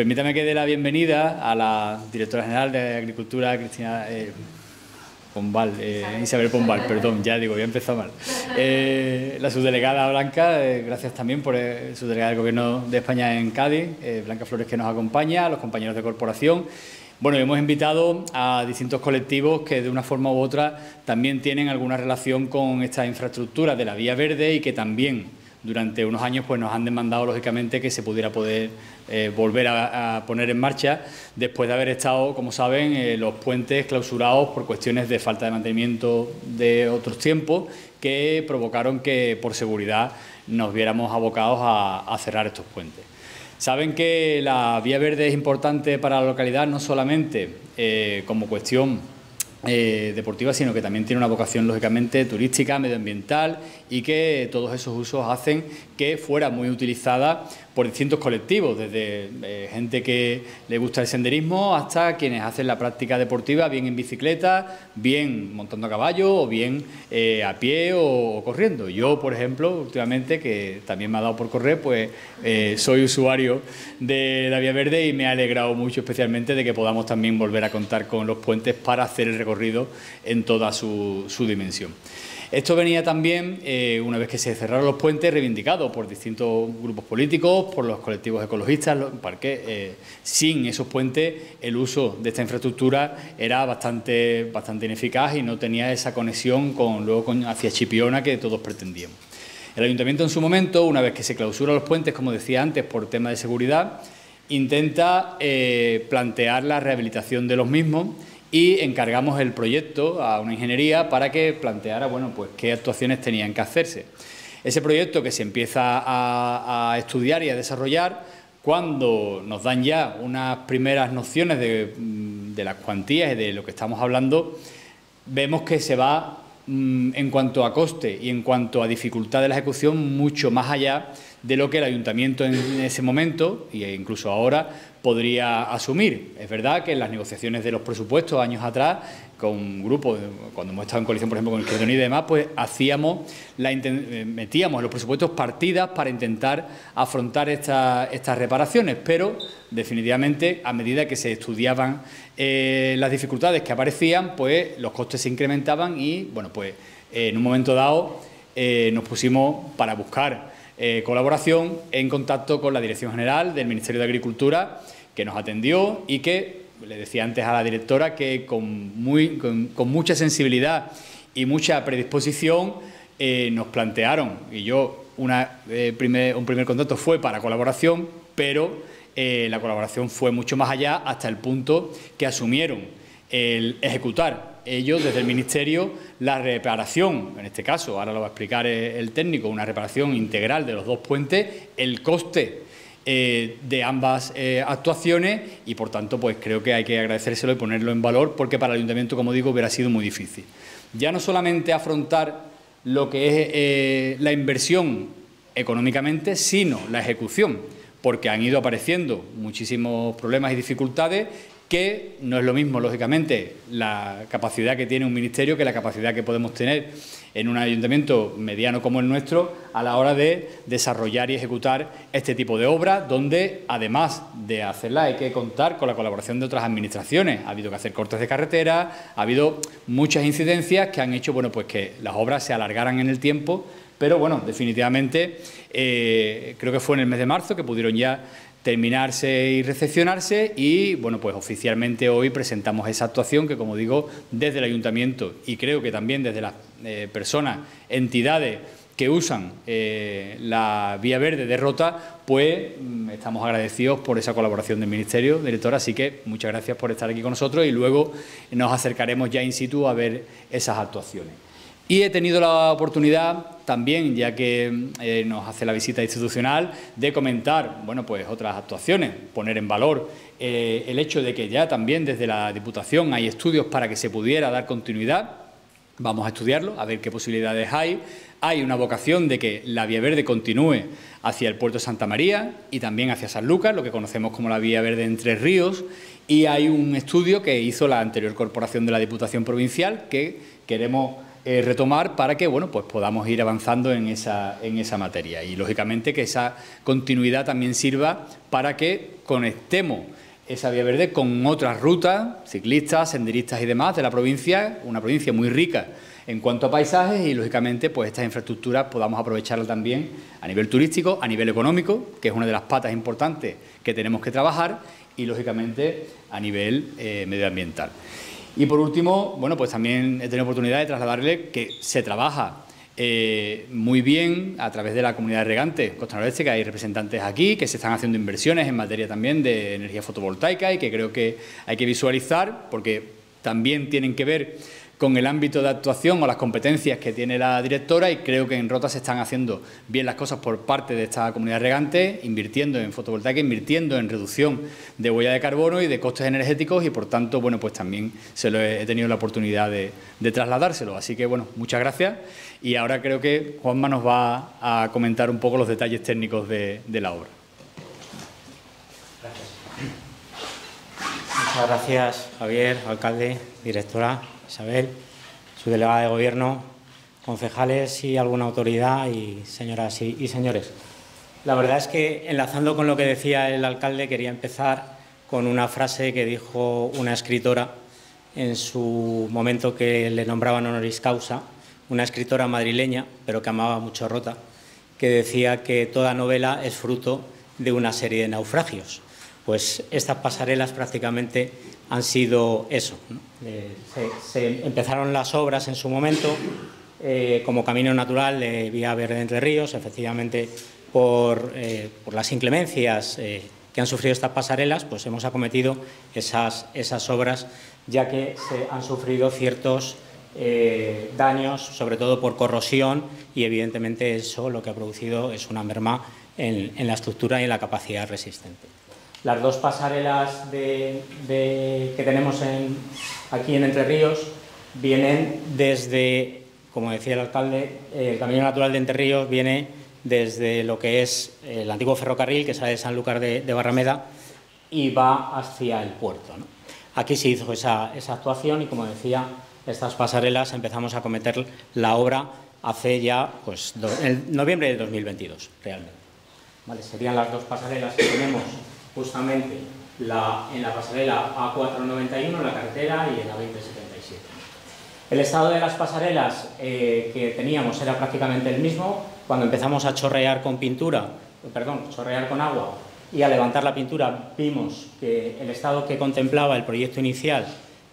Permítame que dé la bienvenida a la directora general de Agricultura, Cristina Pombal, Isabel Pombal, perdón, ya digo, ya he empezado mal. La subdelegada Blanca, gracias también por subdelegada del Gobierno de España en Cádiz, Blanca Flores, que nos acompaña, a los compañeros de corporación. Bueno, hemos invitado a distintos colectivos que de una forma u otra también tienen alguna relación con esta infraestructura de la Vía Verde y que también durante unos años pues nos han demandado lógicamente que se pudiera poder volver a poner en marcha después de haber estado, como saben, los puentes clausurados por cuestiones de falta de mantenimiento de otros tiempos que provocaron que por seguridad nos viéramos abocados a cerrar estos puentes. Saben que la Vía Verde es importante para la localidad no solamente como cuestión deportiva, sino que también tiene una vocación lógicamente turística, medioambiental y que todos esos usos hacen que fuera muy utilizada por distintos colectivos, desde gente que le gusta el senderismo hasta quienes hacen la práctica deportiva, bien en bicicleta, bien montando a caballo o bien a pie o corriendo. Yo, por ejemplo, últimamente, que también me ha dado por correr, pues soy usuario de la Vía Verde y me ha alegrado mucho especialmente de que podamos también volver a contar con los puentes para hacer el recorrido en toda su dimensión. Esto venía también, una vez que se cerraron los puentes, reivindicado por distintos grupos políticos, por los colectivos ecologistas, porque sin esos puentes el uso de esta infraestructura era bastante ineficaz y no tenía esa conexión hacia Chipiona que todos pretendíamos. El Ayuntamiento en su momento, una vez que se clausuran los puentes, como decía antes, por tema de seguridad, intenta plantear la rehabilitación de los mismos y encargamos el proyecto a una ingeniería para que planteara, bueno, pues qué actuaciones tenían que hacerse. Ese proyecto que se empieza a estudiar y a desarrollar, cuando nos dan ya unas primeras nociones de las cuantías y de lo que estamos hablando, vemos que se va, en cuanto a coste y en cuanto a dificultad de la ejecución, mucho más allá de lo que el Ayuntamiento en ese momento, e incluso ahora, podría asumir. Es verdad que en las negociaciones de los presupuestos años atrás, con grupos, cuando hemos estado en coalición, por ejemplo, con Izquierda Unida y demás, pues metíamos en los presupuestos partidas para intentar afrontar estas reparaciones, pero definitivamente a medida que se estudiaban las dificultades que aparecían, pues los costes se incrementaban y, bueno, pues en un momento dado nos pusimos para buscar colaboración en contacto con la Dirección General del Ministerio de Agricultura, que nos atendió y que, le decía antes a la directora, que con mucha sensibilidad y mucha predisposición nos plantearon, y yo un primer contacto fue para colaboración, pero la colaboración fue mucho más allá hasta el punto que asumieron el ejecutar ellos desde el Ministerio la reparación, en este caso, ahora lo va a explicar el técnico, una reparación integral de los dos puentes, el coste de ambas actuaciones y, por tanto, pues creo que hay que agradecérselo y ponerlo en valor porque para el Ayuntamiento, como digo, hubiera sido muy difícil. Ya no solamente afrontar lo que es la inversión económicamente, sino la ejecución, porque han ido apareciendo muchísimos problemas y dificultades que no es lo mismo, lógicamente, la capacidad que tiene un ministerio que la capacidad que podemos tener en un ayuntamiento mediano como el nuestro a la hora de desarrollar y ejecutar este tipo de obras, donde, además de hacerlas, hay que contar con la colaboración de otras administraciones. Ha habido que hacer cortes de carretera, ha habido muchas incidencias que han hecho, bueno, pues que las obras se alargaran en el tiempo, pero, bueno, definitivamente, creo que fue en el mes de marzo que pudieron ya terminarse y recepcionarse y, bueno, pues oficialmente hoy presentamos esa actuación que, como digo, desde el Ayuntamiento y creo que también desde las personas, entidades que usan la Vía Verde de Rota, pues estamos agradecidos por esa colaboración del Ministerio, directora, así que muchas gracias por estar aquí con nosotros y luego nos acercaremos ya in situ a ver esas actuaciones. Y he tenido la oportunidad también, ya que nos hace la visita institucional, de comentar, bueno, pues otras actuaciones, poner en valor el hecho de que ya también desde la Diputación hay estudios para que se pudiera dar continuidad. Vamos a estudiarlo, a ver qué posibilidades hay. Hay una vocación de que la Vía Verde continúe hacia el puerto de Santa María y también hacia Sanlúcar, lo que conocemos como la Vía Verde en Tres Ríos, y hay un estudio que hizo la anterior corporación de la Diputación Provincial que queremos retomar para que, bueno, pues podamos ir avanzando en esa materia. Y, lógicamente, que esa continuidad también sirva para que conectemos esa vía verde con otras rutas, ciclistas, senderistas y demás de la provincia, una provincia muy rica en cuanto a paisajes y, lógicamente, pues estas infraestructuras podamos aprovecharlas también a nivel turístico, a nivel económico, que es una de las patas importantes que tenemos que trabajar, y, lógicamente, a nivel medioambiental. Y, por último, bueno, pues también he tenido oportunidad de trasladarle que se trabaja muy bien a través de la comunidad de regantes Costa Noroeste, que hay representantes aquí, que se están haciendo inversiones en materia también de energía fotovoltaica y que creo que hay que visualizar porque también tienen que ver con el ámbito de actuación o las competencias que tiene la directora, y creo que en Rota se están haciendo bien las cosas por parte de esta comunidad de regantes, invirtiendo en fotovoltaica, invirtiendo en reducción de huella de carbono y de costes energéticos, y por tanto, bueno, pues también he tenido la oportunidad de trasladárselo. Así que, bueno, muchas gracias, y ahora creo que Juanma nos va a comentar un poco los detalles técnicos de la obra. Gracias. Muchas gracias, Javier, alcalde, directora, Isabel, su delegada de Gobierno, concejales y alguna autoridad y señoras y señores. La verdad es que, enlazando con lo que decía el alcalde, quería empezar con una frase que dijo una escritora en su momento que le nombraban honoris causa, una escritora madrileña, pero que amaba mucho Rota, que decía que toda novela es fruto de una serie de naufragios. Pues estas pasarelas prácticamente han sido eso, ¿no? Se empezaron las obras en su momento como camino natural de Vía Verde Entre Ríos, efectivamente por las inclemencias que han sufrido estas pasarelas, pues hemos acometido esas obras, ya que se han sufrido ciertos daños, sobre todo por corrosión, y evidentemente eso lo que ha producido es una merma en la estructura y en la capacidad resistente. Las dos pasarelas que tenemos aquí en Entre Ríos vienen desde, como decía el alcalde, el Camino Natural de Entre Ríos viene desde lo que es el antiguo ferrocarril, que sale de Sanlúcar de Barrameda, y va hacia el puerto, ¿no? Aquí se hizo esa actuación y, como decía, estas pasarelas empezamos a acometer la obra hace ya, pues, en noviembre de 2022, realmente. ¿Vale? Serían las dos pasarelas que tenemos justamente en la pasarela A491, en la carretera, y en la 2077. El estado de las pasarelas que teníamos era prácticamente el mismo. Cuando empezamos a chorrear con agua y a levantar la pintura, vimos que el estado que contemplaba el proyecto inicial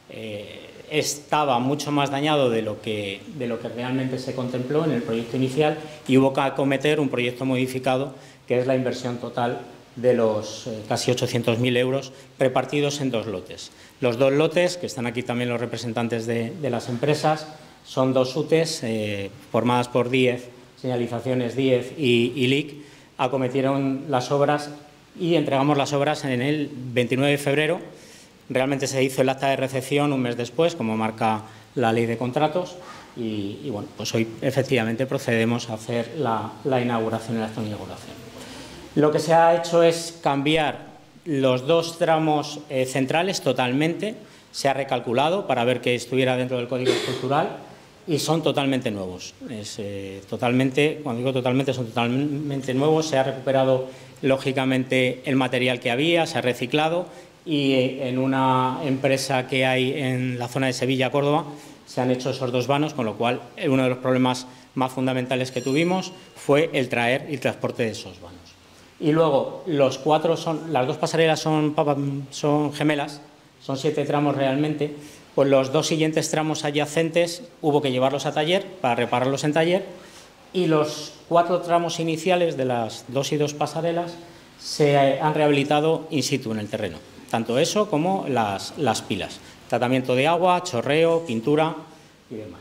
estaba mucho más dañado de lo que realmente se contempló en el proyecto inicial, y hubo que acometer un proyecto modificado, que es la inversión total de los casi 800.000 euros repartidos en dos lotes. Los dos lotes, que están aquí también los representantes de las empresas, son dos UTEs formadas por DIEF, Señalizaciones DIEF y LIC, acometieron las obras y entregamos las obras en el 29 de febrero. Realmente se hizo el acta de recepción un mes después, como marca la ley de contratos, y bueno, pues hoy efectivamente procedemos a hacer la inauguración y la acta de inauguración. Lo que se ha hecho es cambiar los dos tramos centrales totalmente, se ha recalculado para ver que estuviera dentro del código estructural, y son totalmente nuevos. Cuando digo totalmente, son totalmente nuevos. Se ha recuperado lógicamente el material que había, se ha reciclado, y en una empresa que hay en la zona de Sevilla, Córdoba, se han hecho esos dos vanos, con lo cual uno de los problemas más fundamentales que tuvimos fue el traer y el transporte de esos vanos. Y luego las dos pasarelas son gemelas, son 7 tramos realmente. Pues los dos siguientes tramos adyacentes hubo que llevarlos a taller para repararlos en taller, y los 4 tramos iniciales de las 2 y 2 pasarelas se han rehabilitado in situ en el terreno, tanto eso como las pilas, tratamiento de agua, chorreo, pintura y demás.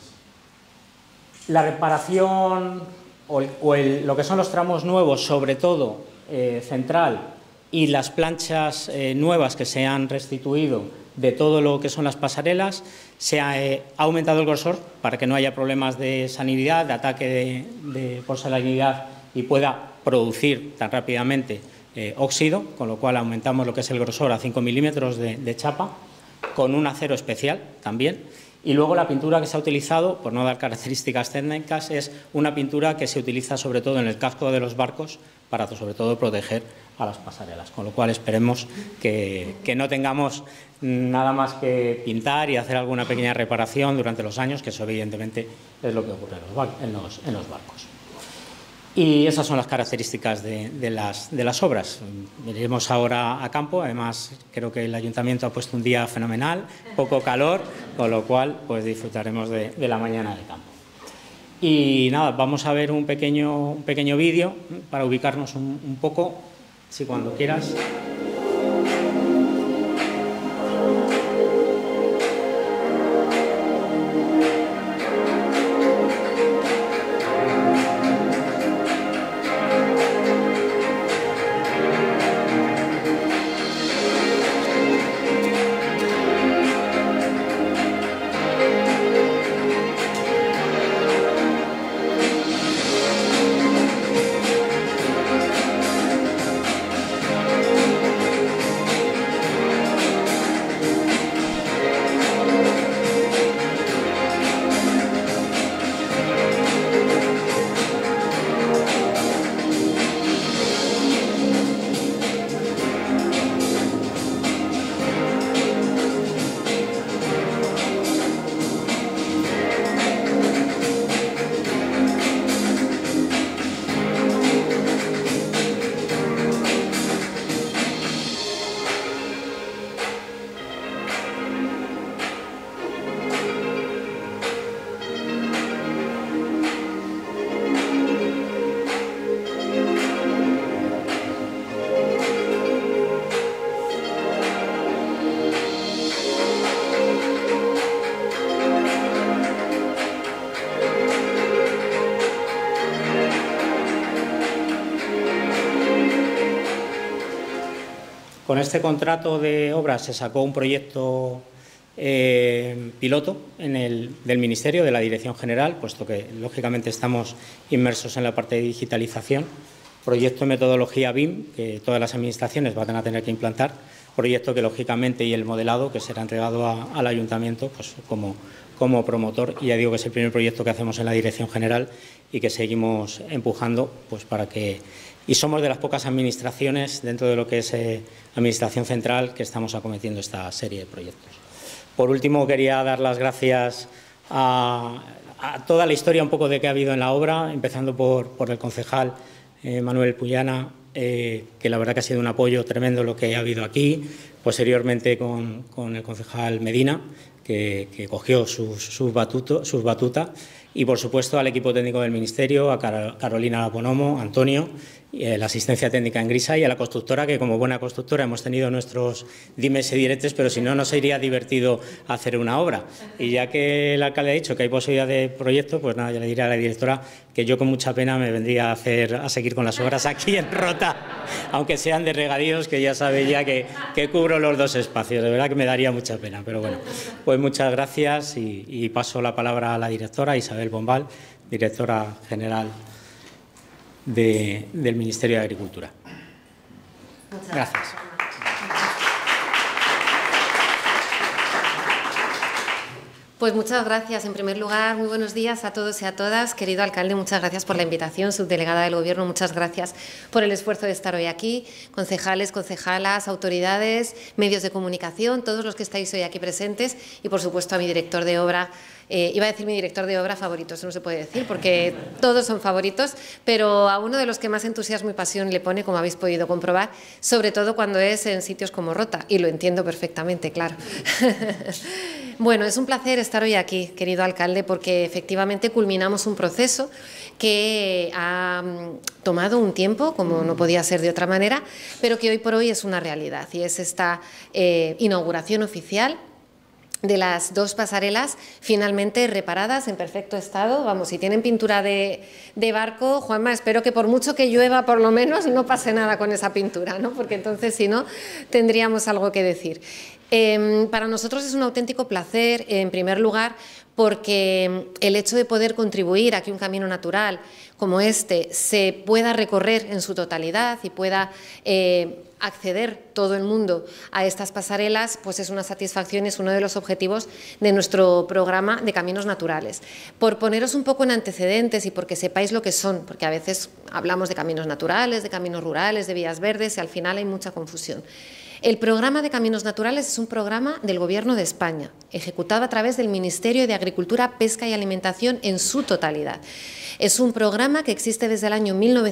La reparación lo que son los tramos nuevos, sobre todo central, y las planchas nuevas que se han restituido de todo lo que son las pasarelas, se ha aumentado el grosor para que no haya problemas de salinidad, de ataque por salinidad, y pueda producir tan rápidamente óxido, con lo cual aumentamos lo que es el grosor a 5 milímetros de chapa, con un acero especial también, Y luego la pintura que se ha utilizado, por no dar características técnicas, es una pintura que se utiliza sobre todo en el casco de los barcos para sobre todo proteger a las pasarelas, con lo cual esperemos que no tengamos nada más que pintar y hacer alguna pequeña reparación durante los años, que eso evidentemente es lo que ocurre en los barcos. Y esas son las características de las obras. Iremos ahora a campo, además creo que el Ayuntamiento ha puesto un día fenomenal, poco calor, con lo cual pues disfrutaremos de la mañana de campo. Y nada, vamos a ver un pequeño vídeo para ubicarnos un poco, si cuando quieras. Con este contrato de obras se sacó un proyecto piloto del Ministerio, de la Dirección General, puesto que, lógicamente, estamos inmersos en la parte de digitalización. Proyecto de metodología BIM, que todas las administraciones van a tener que implantar. Proyecto que, lógicamente, y el modelado, que será entregado al Ayuntamiento pues, como promotor. Y ya digo que es el primer proyecto que hacemos en la Dirección General y que seguimos empujando pues, para que... Y somos de las pocas administraciones dentro de lo que es Administración Central que estamos acometiendo esta serie de proyectos. Por último, quería dar las gracias a toda la historia un poco de que ha habido en la obra, empezando por el concejal Manuel Puyana, que la verdad que ha sido un apoyo tremendo lo que ha habido aquí, posteriormente con el concejal Medina, que cogió sus batutas, y por supuesto al equipo técnico del Ministerio, a Carolina Bonomo, Antonio, la asistencia técnica en Grisa y a la constructora, que como buena constructora hemos tenido nuestros dimes y diretes, pero si no, no sería divertido hacer una obra. Y ya que el alcalde ha dicho que hay posibilidad de proyecto, pues nada, yo le diré a la directora que yo con mucha pena me vendría a seguir con las obras aquí en Rota, aunque sean de regadíos, que ya sabe ya que cubro los dos espacios. De verdad que me daría mucha pena, pero bueno, pues muchas gracias y paso la palabra a la directora Isabel Bombal, directora general del Ministerio de Agricultura. Muchas gracias. Pues muchas gracias. En primer lugar, muy buenos días a todos y a todas. Querido alcalde, muchas gracias por la invitación. Subdelegada del Gobierno, muchas gracias por el esfuerzo de estar hoy aquí. Concejales, concejalas, autoridades, medios de comunicación, todos los que estáis hoy aquí presentes y, por supuesto, a mi director de obra. Iba a decir mi director de obra favorito, eso no se puede decir porque todos son favoritos, pero a uno de los que más entusiasmo y pasión le pone, como habéis podido comprobar, sobre todo cuando es en sitios como Rota, y lo entiendo perfectamente, claro. Bueno, es un placer estar hoy aquí, querido alcalde, porque efectivamente culminamos un proceso que ha tomado un tiempo, como no podía ser de otra manera, pero que hoy por hoy es una realidad, y es esta inauguración oficial de las dos pasarelas finalmente reparadas en perfecto estado. Vamos, si tienen pintura de barco, Juanma, espero que por mucho que llueva por lo menos no pase nada con esa pintura, ¿no? Porque entonces si no tendríamos algo que decir. Para nosotros es un auténtico placer, en primer lugar, porque el hecho de poder contribuir a que un camino natural como este se pueda recorrer en su totalidad y pueda acceder todo el mundo a estas pasarelas, pues es una satisfacción y es uno de los objetivos de nuestro programa de Caminos Naturales. Por poneros un poco en antecedentes y porque sepáis lo que son, porque a veces hablamos de caminos naturales, de caminos rurales, de vías verdes y al final hay mucha confusión. El programa de Caminos Naturales es un programa del Gobierno de España, ejecutado a través del Ministerio de Agricultura, Pesca y Alimentación en su totalidad. Es un programa que existe desde el año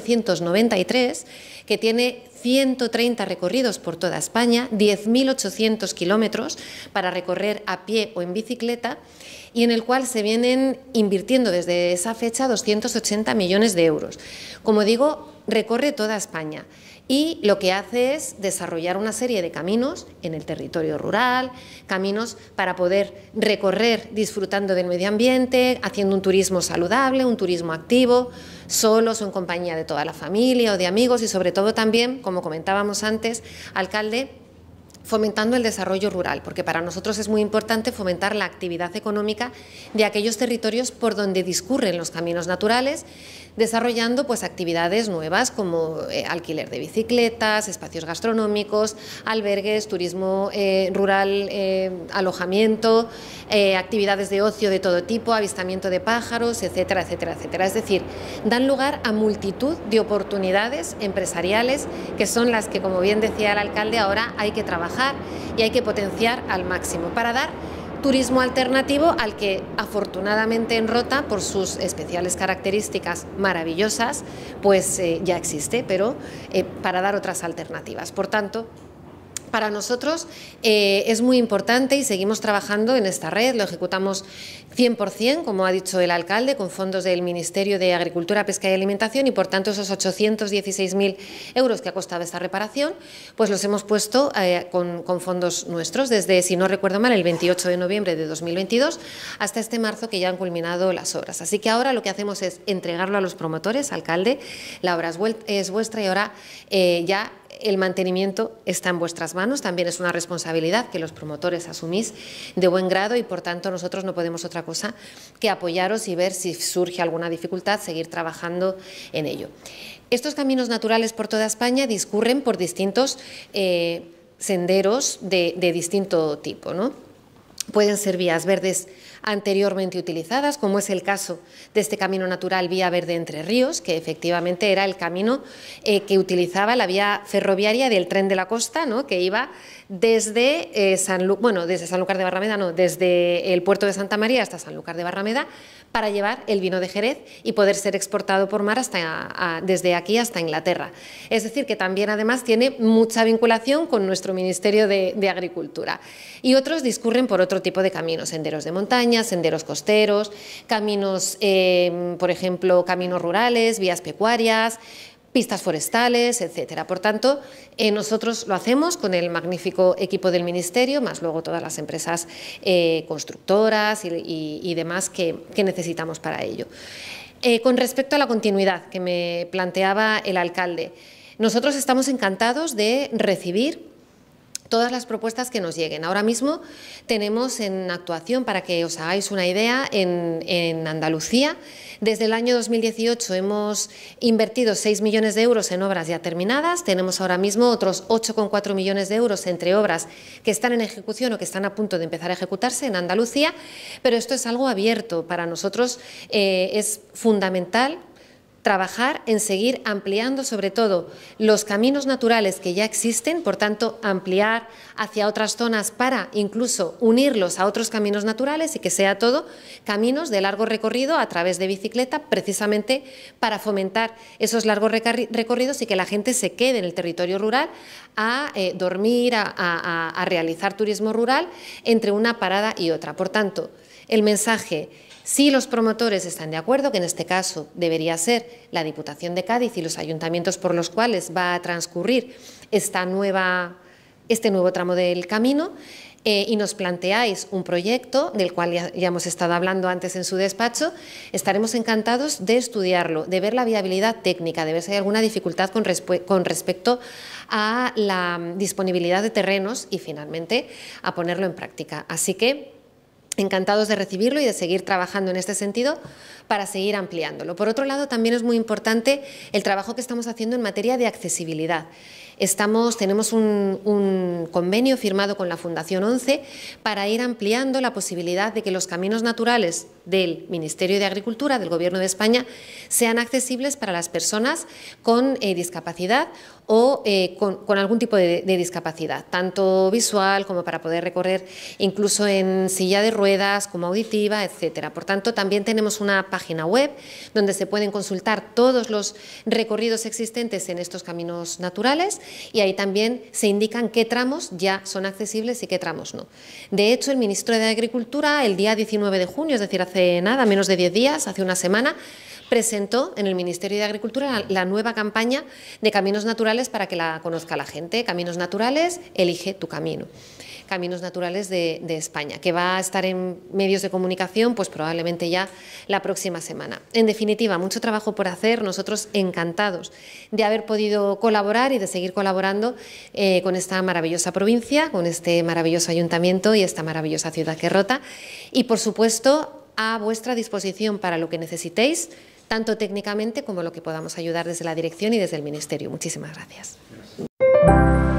1993, que tiene 130 recorridos por toda España, 10.800 kilómetros para recorrer a pie o en bicicleta, y en el cual se vienen invirtiendo desde esa fecha 280 millones de euros. Como digo, recorre toda España. Y lo que hace es desarrollar una serie de caminos en el territorio rural, caminos para poder recorrer disfrutando del medio ambiente, haciendo un turismo saludable, un turismo activo, solos o en compañía de toda la familia o de amigos y sobre todo también, como comentábamos antes, alcalde, fomentando el desarrollo rural, porque para nosotros es muy importante fomentar la actividad económica de aquellos territorios por donde discurren los caminos naturales, desarrollando pues actividades nuevas como alquiler de bicicletas, espacios gastronómicos, albergues, turismo rural, alojamiento, actividades de ocio de todo tipo, avistamiento de pájaros, etcétera, etcétera, etcétera. Es decir, dan lugar a multitud de oportunidades empresariales que son las que, como bien decía el alcalde, ahora hay que trabajar y hay que potenciar al máximo para dar turismo alternativo al que afortunadamente en Rota, por sus especiales características maravillosas, pues ya existe, pero para dar otras alternativas. Por tanto, para nosotros es muy importante y seguimos trabajando en esta red, lo ejecutamos 100%, como ha dicho el alcalde, con fondos del Ministerio de Agricultura, Pesca y Alimentación y, por tanto, esos 816.000 euros que ha costado esta reparación, pues los hemos puesto con fondos nuestros desde, si no recuerdo mal, el 28 de noviembre de 2022 hasta este marzo que ya han culminado las obras. Así que ahora lo que hacemos es entregarlo a los promotores, alcalde, la obra es vuestra y ahora ya el mantenimiento está en vuestras manos, también es una responsabilidad que los promotores asumís de buen grado y, por tanto, nosotros no podemos otra cosa que apoyaros y ver si surge alguna dificultad, seguir trabajando en ello. Estos caminos naturales por toda España discurren por distintos senderos de distinto tipo, ¿no? Pueden ser vías verdes anteriormente utilizadas, como es el caso de este camino natural Vía Verde Entre Ríos, que efectivamente era el camino que utilizaba la vía ferroviaria del Tren de la Costa, ¿no?, que iba desde desde Sanlúcar de Barrameda, no, desde el puerto de Santa María hasta Sanlúcar de Barrameda, para llevar el vino de Jerez y poder ser exportado por mar desde aquí hasta Inglaterra. Es decir, que también además tiene mucha vinculación con nuestro Ministerio de Agricultura. Y otros discurren por otro tipo de caminos, senderos de montaña, senderos costeros, caminos, por ejemplo, caminos rurales, vías pecuarias, pistas forestales, etcétera. Por tanto, nosotros lo hacemos con el magnífico equipo del Ministerio, más luego todas las empresas constructoras y demás que necesitamos para ello. Con respecto a la continuidad que me planteaba el alcalde, nosotros estamos encantados de recibir todas las propuestas que nos lleguen. Ahora mismo tenemos en actuación, para que os hagáis una idea, en Andalucía, desde el año 2018 hemos invertido 6 millones de euros en obras ya terminadas, tenemos ahora mismo otros 8,4 millones de euros entre obras que están en ejecución o que están a punto de empezar a ejecutarse en Andalucía, pero esto es algo abierto. Para nosotros es fundamental trabajar en seguir ampliando sobre todo los caminos naturales que ya existen, por tanto ampliar hacia otras zonas para incluso unirlos a otros caminos naturales y que sea todo caminos de largo recorrido a través de bicicleta, precisamente para fomentar esos largos recorridos y que la gente se quede en el territorio rural a dormir, a realizar turismo rural entre una parada y otra. Por tanto, el mensaje: si los promotores están de acuerdo, que en este caso debería ser la Diputación de Cádiz y los ayuntamientos por los cuales va a transcurrir este nuevo tramo del camino, y nos planteáis un proyecto del cual ya hemos estado hablando antes en su despacho, estaremos encantados de estudiarlo, de ver la viabilidad técnica, de ver si hay alguna dificultad con respecto a la disponibilidad de terrenos y, finalmente, a ponerlo en práctica. Así que encantados de recibirlo y de seguir trabajando en este sentido para seguir ampliándolo. Por otro lado, también es muy importante el trabajo que estamos haciendo en materia de accesibilidad. Tenemos un convenio firmado con la Fundación 11 para ir ampliando la posibilidad de que los caminos naturales del Ministerio de Agricultura, del Gobierno de España, sean accesibles para las personas con discapacidad o con algún tipo de discapacidad, tanto visual como para poder recorrer incluso en silla de ruedas, como auditiva, etcétera. Por tanto, también tenemos una página web donde se pueden consultar todos los recorridos existentes en estos caminos naturales y ahí también se indican qué tramos ya son accesibles y qué tramos no. De hecho, el Ministro de Agricultura, el día 19 de junio, es decir, hace nada, menos de 10 días, hace una semana, presentó en el Ministerio de Agricultura la nueva campaña de Caminos Naturales para que la conozca la gente. Caminos Naturales, elige tu camino. Caminos Naturales de España, que va a estar en medios de comunicación pues probablemente ya la próxima semana. En definitiva, mucho trabajo por hacer, nosotros encantados de haber podido colaborar y de seguir colaborando con esta maravillosa provincia, con este maravilloso ayuntamiento y esta maravillosa ciudad que rota y, por supuesto, a vuestra disposición para lo que necesitéis, tanto técnicamente como lo que podamos ayudar desde la dirección y desde el Ministerio. Muchísimas gracias.